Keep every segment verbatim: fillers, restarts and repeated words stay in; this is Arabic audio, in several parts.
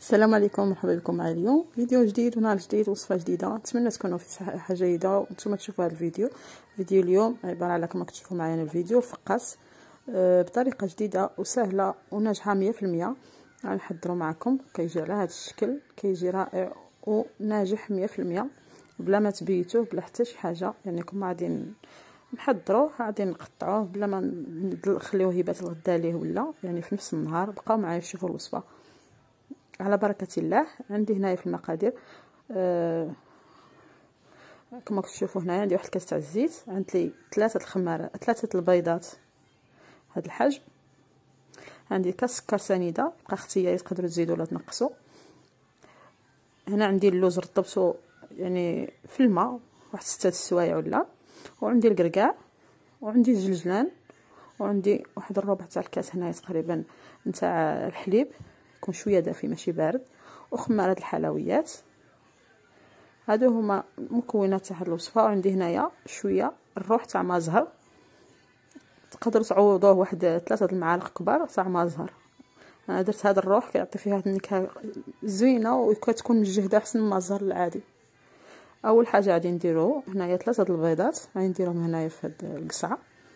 السلام عليكم، مرحبا بكم معايا اليوم فيديو جديد ونهار جديد وصفه جديده. نتمنى تكونوا في صحه جيده وانتم تشوفوا هذا الفيديو. فيديو اليوم عباره على كما كتشوفوا معايا الفيديو الفقاس أه بطريقه جديده وسهله وناجحه مية في المية. غنحضروا معكم كيجي على هذا الشكل، كيجي رائع وناجح مية في المية بلا ما تبيتوه بلا حتى شي حاجه. يعني كما غادي نحضروه غادي نقطعوه بلا ما نخليوه يبات الغدا ليه ولا يعني في نفس النهار. بقاو معايا شوفوا الوصفه على بركه الله. عندي هنايا في المقادير آه كما كتشوفوا هنايا عندي واحد الكاس تاع الزيت، عندي ثلاثه الخماره ثلاثه البيضات هذا الحجم، عندي كاس سكر سنيده بقى اختياري تقدروا تزيدوا ولا تنقصوا. هنا عندي اللوز رطبته يعني في الماء واحد ستة السوايع ولا، وعندي الكركاع وعندي الجلجلان وعندي واحد الربع تاع الكاس هنايا تقريبا نتاع الحليب يكون شويه دافي ماشي بارد، وخماره الحلويات. هادو هما مكونات تاع هاد الوصفه. وعندي هنايا شويه الروح تاع ما زهر، تقدروا تعوضوه واحد ثلاثه المعالق كبار تاع ما زهر. انا درت هذا الروح كيعطي فيها هاد النكهه زوينه وكتكون مجهده احسن من ما زهر العادي. اول حاجه غادي نديرو هنايا ثلاثه البيضات غادي نديرهم هنايا في هاد القصعه.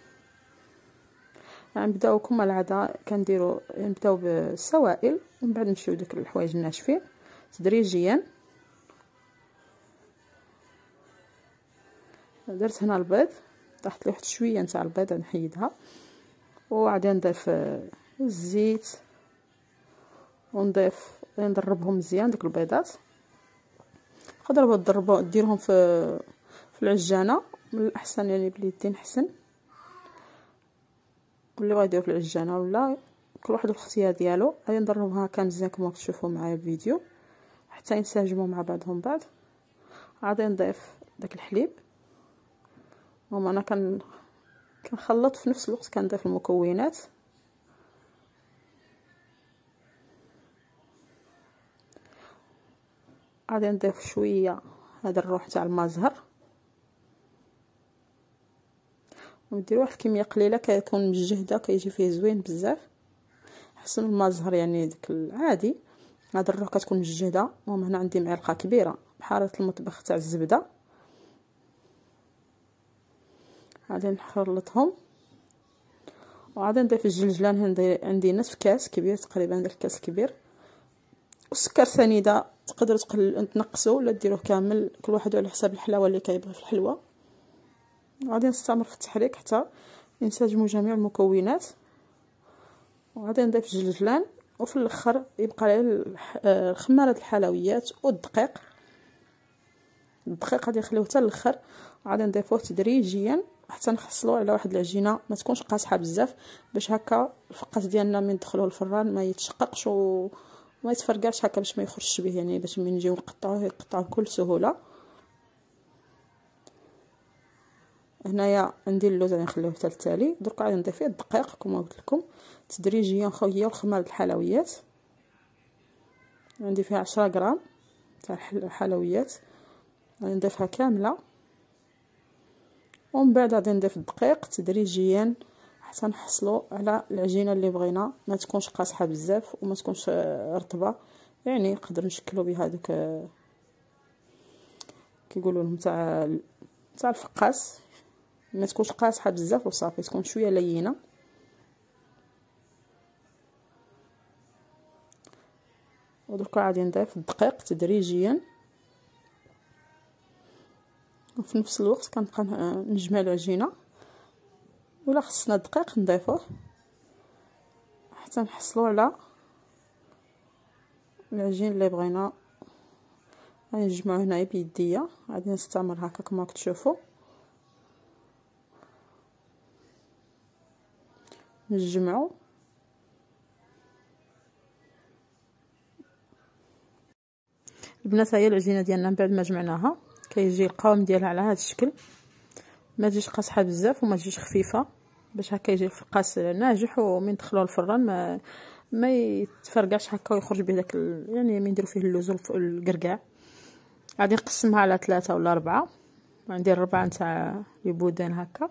غنبداو كما العاده كنديروا نبداو بالسوائل ومن بعد نمشيو داك الحوايج الناشفين تدريجيا. درت هنا البيض، طاحت لي واحد شويه نتاع البيض نحيدها، وغادي نضيف الزيت ونضيف نضربهم مزيان داك البيضات. تقدروا تضربوا ديرهم في في العجانه من الاحسن يعني باليدين احسن، واللي بغا يدير في العجانه ولا كل واحد الاختيار ديالو. غادي نضربهم هكا مزيان كما كتشوفوا معايا الفيديو حتى ينسجموا مع بعضهم بعض. غادي نضيف داك الحليب، هما انا كن كنخلط في نفس الوقت كنضيف المكونات. غادي نضيف شويه هذا الروح تاع المازهر وندير واحد الكميه قليله كيكون مجهده كيجي فيه زوين بزاف احسن من المازهر يعني داك العادي. هذا الروح كتكون مجهده. وهنا هنا عندي معلقه كبيره بحاره المطبخ تاع الزبده. غادي نخلطهم وغادي نضيف الجلجلان. هنا عندي نصف كاس كبير تقريبا داك الكاس الكبير، والسكر سنيده تقدروا تقل تنقصوا ولا ديروه كامل كل واحد على حساب الحلاوه اللي كيبغي في الحلوه. غادي نستمر في التحريك حتى ينسجموا جميع المكونات. وغادي نضيف الجلجلان وفي الاخر يبقى لي خماره الحلويات والدقيق. الدقيق غادي نخليوه حتى الاخر، غادي نضيفوه تدريجيا حتى نحصلوا على واحد العجينه ما تكونش قاصحه بزاف، باش هكا الفقاس ديالنا من ندخلوه الفران ما يتشققش وما يتفرقعش هكا باش ما يخرجش به، يعني باش من نجيو نقطعوه يقطعوه بكل سهوله. هنايا عندي اللوز غادي نخليوه حتى التالي. درك غادي نضيف فيه الدقيق كما قلت لكم تدريجيا خويا، وخمار الحلويات عندي فيها عشرة غرام تاع الحلويات غادي نضيفها كامله. ومن بعد غادي نضيف الدقيق تدريجيا حتى نحصلوا على العجينه اللي بغينا، ما تكونش قاصحه بزاف وما تكونش رطبه، يعني نقدر نشكلوا بها دوك كيقولوا لهم تاع تاع الفقاس، ما تكونش قاصحه بزاف وصافي تكون شويه لينه. ودرك غادي نضيف الدقيق تدريجيا، وفي نفس الوقت كنبقى نجمع العجينه. ولا خصنا الدقيق نضيفوه حتى نحصلوا على العجين اللي بغينا. غادي نجمعو هنايا بيديا، غادي نستمر هكا كما كتشوفوا نجمعو. البنات هي العجينه ديالنا من بعد ما جمعناها كيجي القوام ديالها على هذا الشكل، ما تجيش قاصحه بزاف وما تجيش خفيفه، باش هكا يجي الفقاس ناجح ومن ندخلوه الفران ما ما يتفرقعش هكا ويخرج به داك يعني من نديرو فيه اللوز والكركاع. غادي نقسمها على ثلاثة ولا أربعة، عندي الربعة نتاع البودان هكا.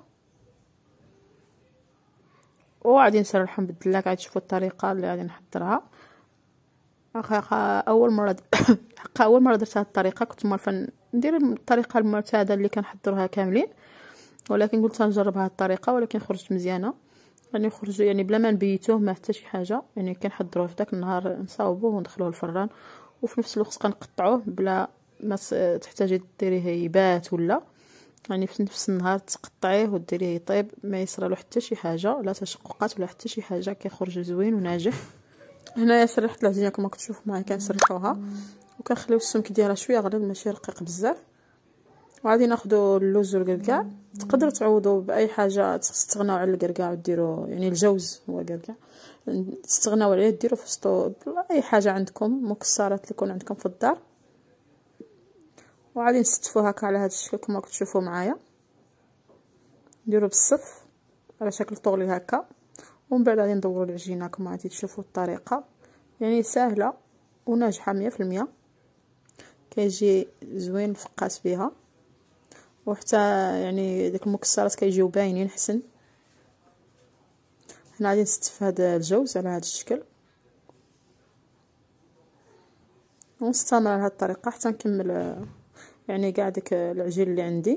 وغادي نسرحهم بالدلاك. غادي تشوفوا الطريقه اللي غادي نحضرها. حقا اول مره حقا اول مره درت هذه الطريقه. كنت معرفه ندير الطريقه المعتاده اللي كنحضروها كاملين، ولكن قلت نجرب هذه الطريقه، ولكن خرجت مزيانه. يعني خرج يعني بلا ما نبيتوه ما حتى شي حاجه، يعني كنحضروه في داك النهار نصاوبوه وندخلوه الفران، وفي نفس الوقت كنقطعوه بلا ما تحتاجي ديريه يبات ولا، يعني في نفس النهار تقطعيه وديريه يطيب، ما يصرالو حتى شي حاجه، لا تشققات ولا حتى شي حاجه، كيخرج زوين وناجح. هنايا سرحت العجينه كما كتشوفوا معايا، كنسرحوها وكنخليو السمك ديالها شويه غليظ ماشي رقيق بزاف. وغادي ناخذوا اللوز والكركاع. تقدروا تعوضوا باي حاجه، تستغناو على الكركاع وديروا يعني الجوز هو الكركاع، تستغناو عليه ديروا في وسطو اي حاجه عندكم، مكسرات اللي يكون عندكم في الدار. وغادي نستفوها هكا على هذا الشكل كما كتشوفوا معايا، نديروا بالصف على شكل طولي هكا، ومن بعد غادي ندوروا العجينه كما غادي تشوفوا الطريقه، يعني سهله وناجحه مية في المية، كيجي زوين الفقاس بها، وحتى يعني داك المكسرات كيجيو باينين حسن. هنا غادي نستف هذا الجوز على هذا الشكل، ونستمر على هذه الطريقه حتى نكمل يعني كاع داك العجين اللي عندي.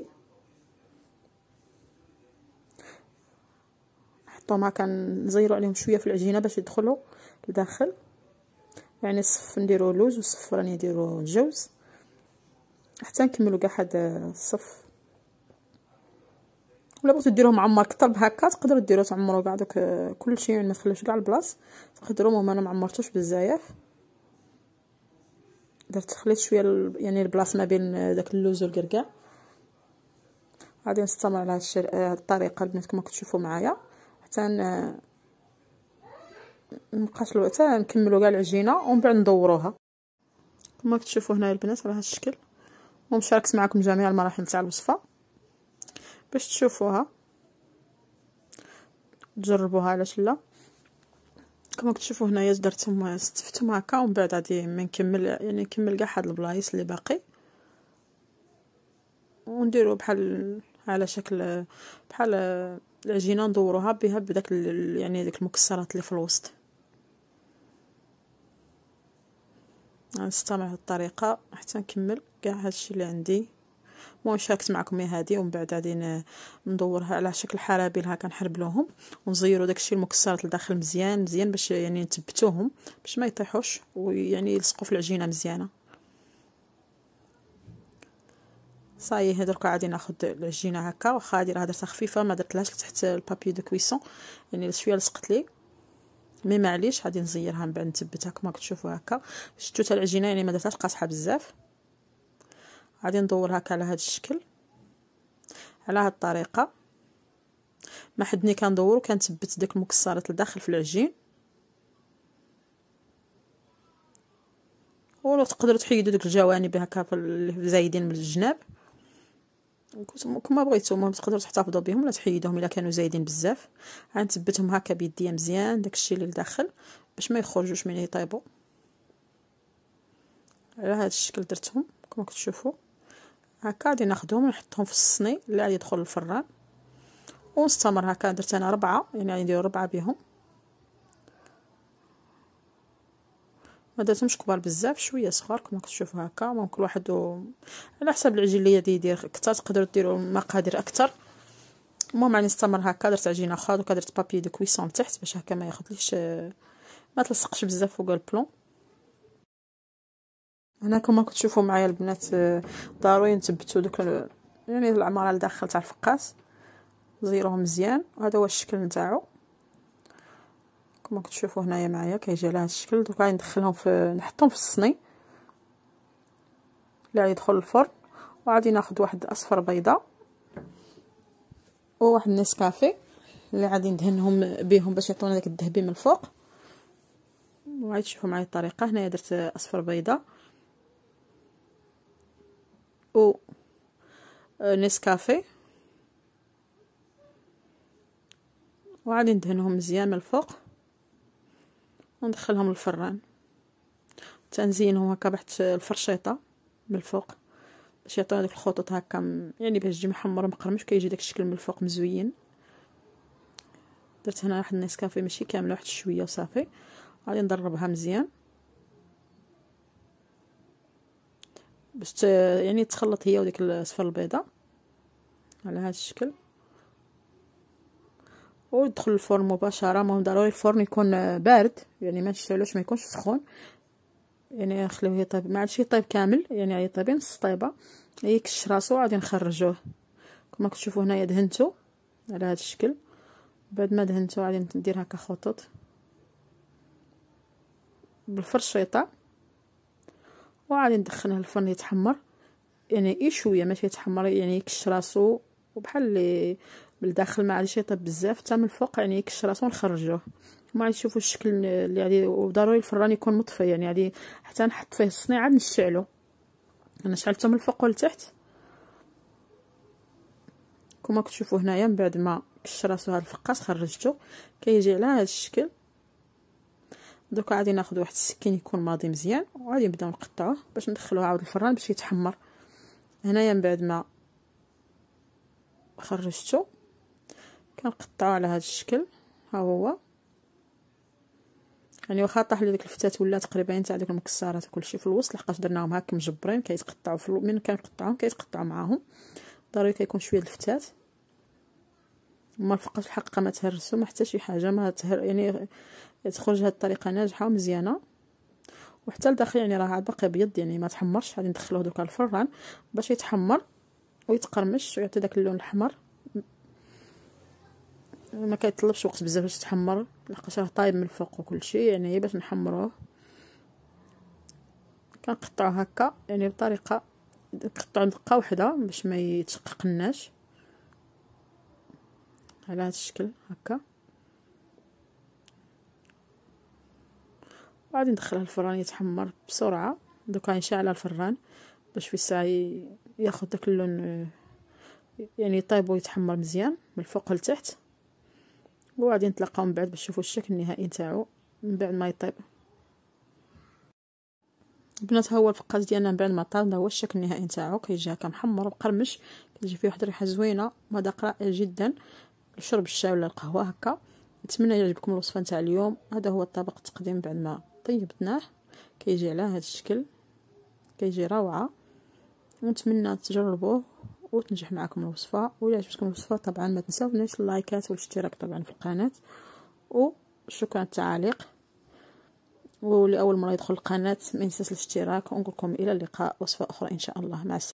نحطهم هكا نزيروا عليهم شويه في العجينه باش يدخلوا لداخل، يعني الصف نديروا لوز والصف راني نديروا الجوز حتى نكملوا كاع هذا الصف. ولا بغيتو ديروه معمر كثر بهكا تقدروا ديروه تعمروا كاع دوك كلشي، يعني ما تخليوش كاع البلاص، تقدروا. المهم انا ما عمرتوش بزاف، درت خليت شويه يعني البلاص ما بين داك اللوز والكركاع. غادي نستمر على هذه الطريقه البنات كما كتشوفوا معايا حتى نقاشلو حتى نكملوا كاع العجينه، ومن بعد ندوروها كما كتشوفوا هنا البنات على هذا الشكل. ومشاركت معكم جميع المراحل تاع الوصفه باش تشوفوها تجربوها علاش لا. كما كتشوفوا هنايا درتهم استفتهم هكا، ومن بعد غادي من نكمل يعني نكمل كاع هاد البلايص اللي باقي، ونديروا بحال على شكل بحال العجينه ندوروها بها بداك يعني داك المكسرات اللي في الوسط. غنستمر هاد الطريقه حتى نكمل كاع هادشي اللي عندي. المهم شاركت معكم هذه، ومن بعد غادي ندورها على شكل حرابيل هكا نحربلوهم ونزيروا داكشي المكسرات لداخل مزيان مزيان باش يعني نثبتوهم باش ما يطيحوش ويعني يلصقوا في العجينه مزيانه. صايي دركا غادي ناخذ العجينه هكا، واخا هادي راه درتها خفيفه ما درتلهاش تحت البابي دو كويسون، يعني شويه لصقت لي مي معليش. غادي نزيرها من بعد نثبتها كما كتشوفوا هكا. شفتوا حتى العجينه يعني ما درتهاش قاصحه بزاف. غادي ندور هكا على هذا الشكل على هذه الطريقه، ما حدني كندور وكنثبت داك المكسرات لداخل في العجين. ولا تقدروا تحيدوا داك الجوانب هكا اللي زايدين من الجناب كما بغيتو، المهم تقدروا تحتفظوا بهم ولا تحيدوهم الا كانوا زايدين بزاف. غنثبتهم هكا بيديا مزيان داكشي اللي لداخل باش ما يخرجوش من يطيبوا. على هذا الشكل درتهم كما كتشوفوا هكا. غادي ناخذهم ونحطهم في الصني اللي غادي يدخل الفران، ونستمر هكا. درت انا ربعه، يعني غادي نديروا ربعه بهم، ما درتهمش كبار بزاف، شويه صغار كما كتشوفوا هكا. ممكن واحد و... على حسب العجين اللي غادي يدير اكثر تقدروا ديروا مقادير اكثر. المهم راني نستمر هكا. درت عجينه اخرى دوكا درت بابي دو كويسون لتحت باش هكا ما ياخذليش ما تلصقش بزاف فوق البلون. هنا كما كتشوفوا معايا البنات ضروري نثبتوا دوك يعني العماره لداخل تاع الفقاس، زيروه مزيان. وهذا هو الشكل نتاعو كما كتشوفوا هنايا معايا كيجي على هذا الشكل. دوكا غادي ندخلهم في نحطهم في الصني اللي غادي يدخل الفرن. وغادي ناخذ واحد اصفر بيضه وواحد نسكافيه اللي غادي ندهنهم بهم باش يعطونا داك الذهبي من الفوق. وغادي تشوفوا معايا الطريقه. هنايا درت اصفر بيضه و نسكافيه، وغادي ندهنهم مزيان من الفوق وندخلهم للفران. تنزينهم هكا بواحد الفرشيطه من الفوق باش يعطينا داك الخطوط هكا، يعني باش يجي محمر مقرمش كيجي داك الشكل من الفوق مزوين. درت هنا واحد النسكافيه ماشي كامله، واحد شويه وصافي. غادي نضربها مزيان باش يعني تخلط هي وديك الصفر البيضاء على هذا الشكل، ويدخل الفرن مباشره. مهم ضروري الفرن يكون بارد، يعني ما تشعلوش، ما يكونش سخون، يعني نخليوه يطيب، ما عادش يطيب كامل، يعني يطيب نص طيبه، يكش راسو غادي نخرجوه. كما كتشوفوا هنايا دهنتو على هذا الشكل. بعد ما دهنتو غادي ندير هكا خطوط بالفرشيطه، وغادي ندخله الفرن يتحمر، يعني اي شويه ماشي يتحمر، يعني يكش راسو وبحال اللي بالداخل ما عادش يطيب بزاف، حتى من الفوق يعني يكش راسو ونخرجوه. ما غادي تشوفوا الشكل اللي غادي، وضروري الفران يكون مطفي، يعني غادي حتى نحط فيه الصنيعه عاد نشعلو. انا شعلته من الفوق والتحت كما كتشوفوا هنايا. من بعد ما كش راسو هذا الفقاس خرجته، كيجي على هذا الشكل. دوكا غادي ناخذ واحد السكين يكون ماضي مزيان، وغادي نبداو نقطعوه باش ندخلوه عاود الفران باش يتحمر. هنايا من بعد ما خرجته كنقطعو على هذا الشكل، ها هو. يعني واخا طاح لي ديك الفتات ولا تقريبا تاع ديك المكسرات وكلشي في الوسط، لحقاش درناهم هكا مجبرين كيتقطعوا في الو... من كنقطعوهم كيتقطعوا معاهم، ضروري كيكون شويه الفتات. ما الفقاس الحقيقه ما تهرسو ما حتى شي حاجه، ما تهر يعني تخرج هذه الطريقه ناجحه ومزيانه. وحتى لداخل يعني راه عاد باقي ابيض، يعني ما تحمرش. غادي ندخلوه دوكا الفران باش يتحمر ويتقرمش ويعطي داك اللون الاحمر. ما كيطلبش وقت بزاف باش يتحمر، لحقاش راه طايب من الفوق وكلشي، يعني باش نحمروه كنقطعوه هكا، يعني بطريقه نقطعو دقه واحده باش ما يتشققناش على هذا الشكل هكا. وغادي ندخلها الفران يتحمر بسرعه. دوكا نشعل الفران باش في الساعه ياخذ داك اللون، يعني يطيب ويتحمر مزيان من الفوق لتحت. وغادي نتلاقاو من بعد باش تشوفوا الشكل النهائي نتاعو من بعد ما يطيب. البنات هو الفقاس ديالنا من بعد ما طاب، هو الشكل النهائي نتاعو. كيجي هكا محمر ومقرمش، كيجي فيه واحد الريحه زوينه، مذاق رائع جدا لشرب الشاي ولا القهوه هكا. نتمنى يعجبكم الوصفه نتاع اليوم. هذا هو الطبق التقديم بعد ما طيبناه، كيجي على هذا الشكل، كيجي روعه. ونتمنى تجربوه وتنجح معكم الوصفه. وإلا عجبتكم الوصفه طبعا ما تنساونيش اللايكات والاشتراك طبعا في القناه، وشكرا على التعاليق. واللي اول مره يدخل القناه ما ينساش الاشتراك. ونقول لكم الى اللقاء، وصفه اخرى ان شاء الله. مع السلامه.